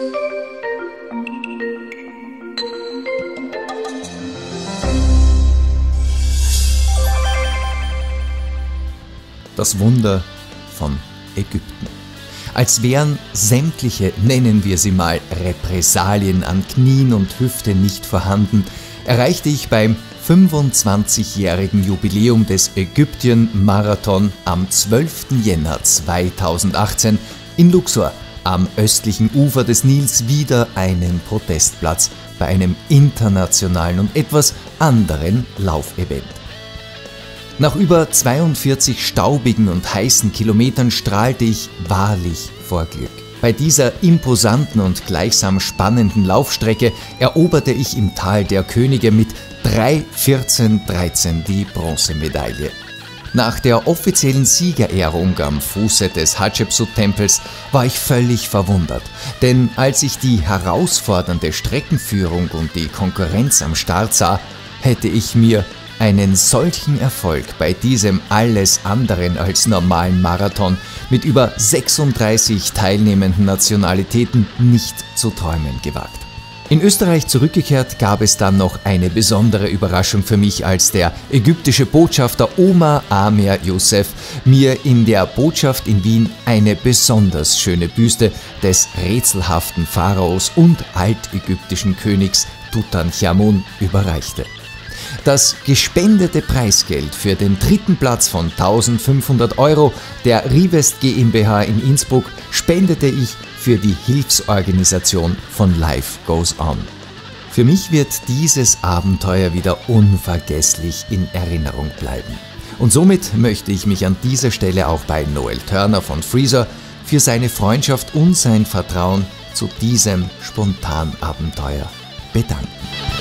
Das Wunder von Ägypten. Als wären sämtliche, nennen wir sie mal, Repressalien an Knien und Hüfte nicht vorhanden, erreichte ich beim 25-jährigen Jubiläum des Ägypten-Marathon am 12. Jänner 2018 in Luxor am östlichen Ufer des Nils wieder einen Podestplatz bei einem internationalen und etwas anderen Laufevent. Nach über 42 staubigen und heißen Kilometern strahlte ich wahrlich vor Glück. Bei dieser imposanten und gleichsam spannenden Laufstrecke eroberte ich im Tal der Könige mit 3:14:13 die Bronzemedaille. Nach der offiziellen Siegerehrung am Fuße des Hatschepsut-Tempels war ich völlig verwundert, denn als ich die herausfordernde Streckenführung und die Konkurrenz am Start sah, hätte ich mir einen solchen Erfolg bei diesem alles anderen als normalen Marathon mit über 36 teilnehmenden Nationalitäten nicht zu träumen gewagt. In Österreich zurückgekehrt gab es dann noch eine besondere Überraschung für mich, als der ägyptische Botschafter Omar Amer Youssef mir in der Botschaft in Wien eine besonders schöne Büste des rätselhaften Pharaos und altägyptischen Königs Tutanchamun überreichte. Das gespendete Preisgeld für den dritten Platz von 1.500 € der Rivest GmbH in Innsbruck spendete ich für die Hilfsorganisation von Life Goes On. Für mich wird dieses Abenteuer wieder unvergesslich in Erinnerung bleiben. Und somit möchte ich mich an dieser Stelle auch bei Noel Turner von Freezer für seine Freundschaft und sein Vertrauen zu diesem Spontanabenteuer bedanken.